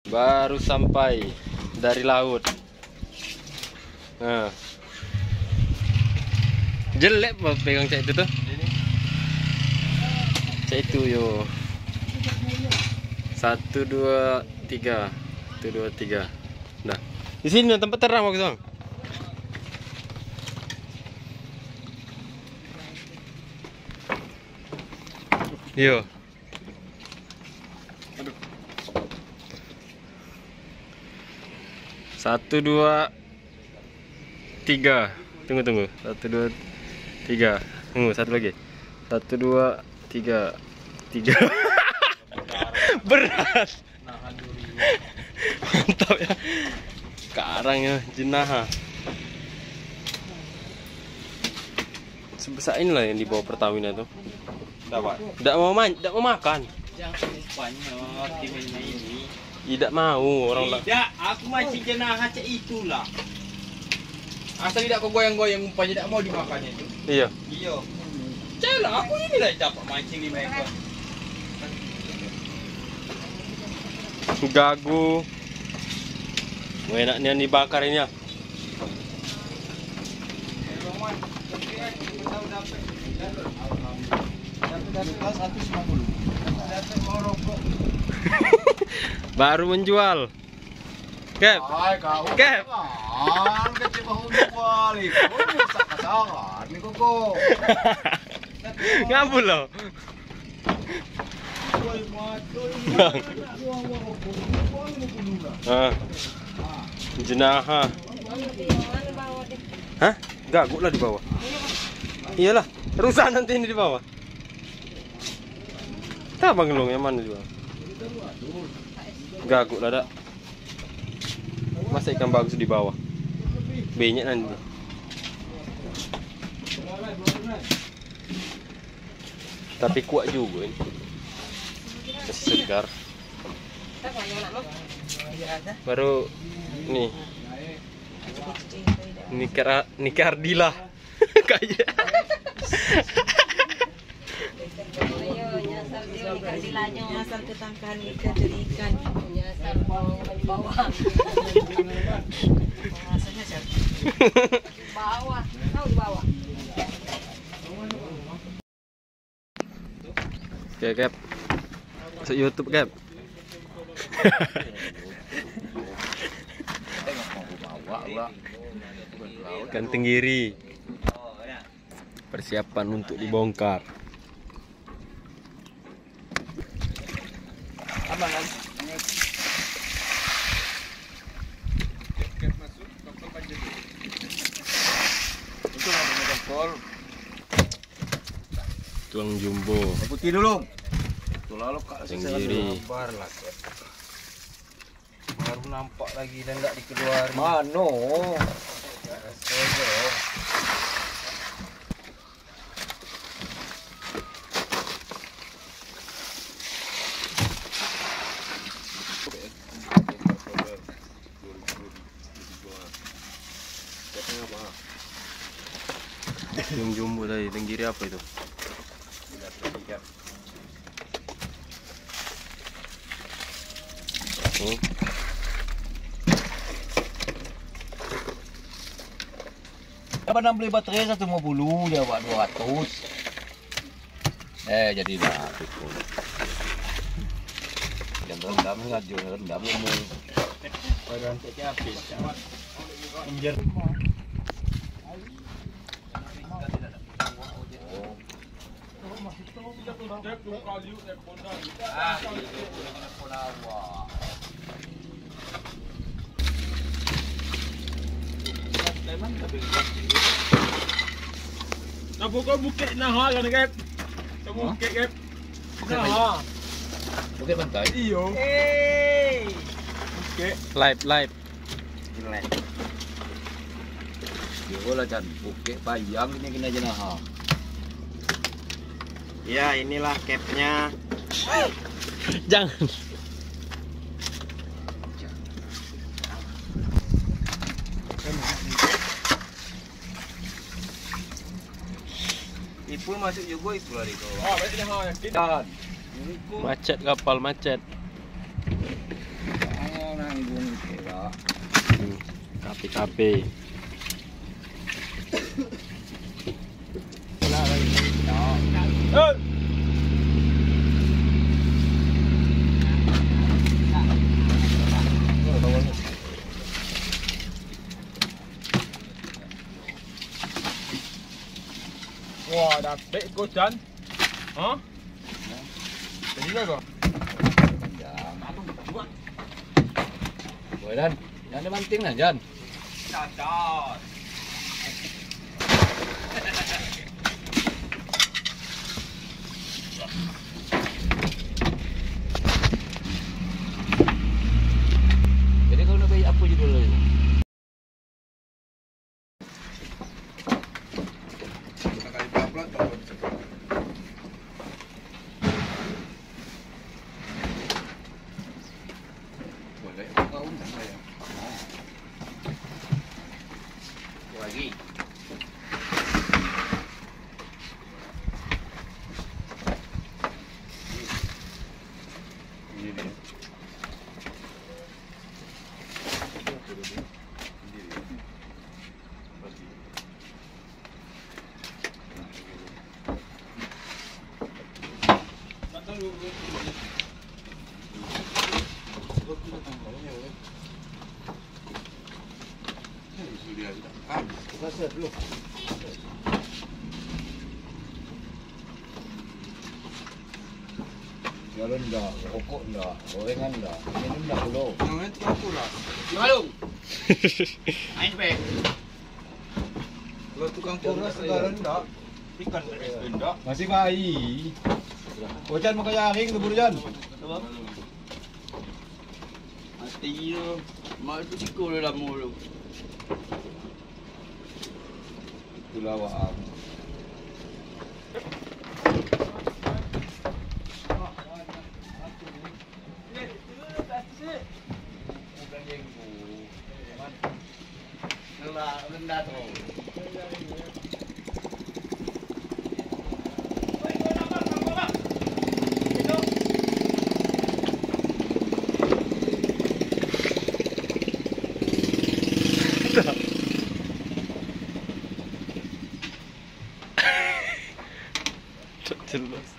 Baru sampai dari laut. Nah. Jelek pegang cak itu tuh. Cak itu yo. 1 2 3. 1 2 3. Nah. Di sini tempat terang waktu bang. Yo. Aduh. 1 2 3. Tunggu. 1 2 3. Tunggu, satu lagi. 1 2 3. 3. Berat. Mantap ya. Karangnya jenah. Sebesar inilah yang dibawa Pertamina tuh. Tidak mau makan. Jangan Spanyol timnya ini. Tidak mau orang lah. Tidak, aku mancing jenah cak itulah. Asal tidak kau goyang-goyang umpanya tidak mau dimakannya itu. Iya. Iya. Celah aku ini lah dapat mancing 5 ekor. Gagu. Enaknya dibakar ini ya. Baru menjual. Kep. Kep. Ngapul loh. Jenaha. Hah? Gaguk lah di bawah. Iyalah, rusak nanti ini di bawah. Tak bang long yang mana di bawah? Gaguk lah dak. Masa ikan bagus di bawah. Banyak nanti. Tapi kuat juga ini. Masih segar. Baru nih. Nikah Ardila. Kayak. Nyasar ketangkan ikan dari ikan. Nyasar bawah. Rasanya siapa? Bawah. Tahu di bawah. Oke, Kep. Masuk YouTube, Kep. Ikan tenggiri. Persiapan untuk dibongkar. Aman kan? Itu ada jempol. Tuang jumbo. Putih dulu. Tuh lalu kak tenggiri. Baru nampak lagi dan enggak dikeluarin. Mano? Tuang jumbo tadi, tenggiri apa itu? Apa nak beli baterai 150 dia buat 200. Jadi dah pikul. Yang rendam ngaju rendam umum. Badan ceknya habis. Injer. Bukan bukit Naha kan, Kep? Bukit, Kep. Naha. Bukit Pantai. Iyo. Bukit. Live. Yo lah Chan, bukit Payang ini kena jenah. Ya, inilah capnya. Jangan. Ipul masuk juga itu lah itu. Ah, berarti Naha yakin. Dan Macet kapal macet. TKP. Wah, dapet kau Chan. Ha? Jadi kau? Boleh Dan. Jangan ada banting lah Jan. Cacat. Jadi kau nak bagi apa judul ni? Boleh. Kau undang saya. Lagi. Ini dia. Jalan dah, rokok dah, gorengan dah, minum dah dulu. Jangan terlalu lah. Malung. Main baik. Kalau tukang kuras sekarang dah, ikan dah. Masih bayi. Bocan makan jaring tu Jan. Mati tu. Mak tu tikul dalam mulut. Itulah awak. Rendah tu. Jelas.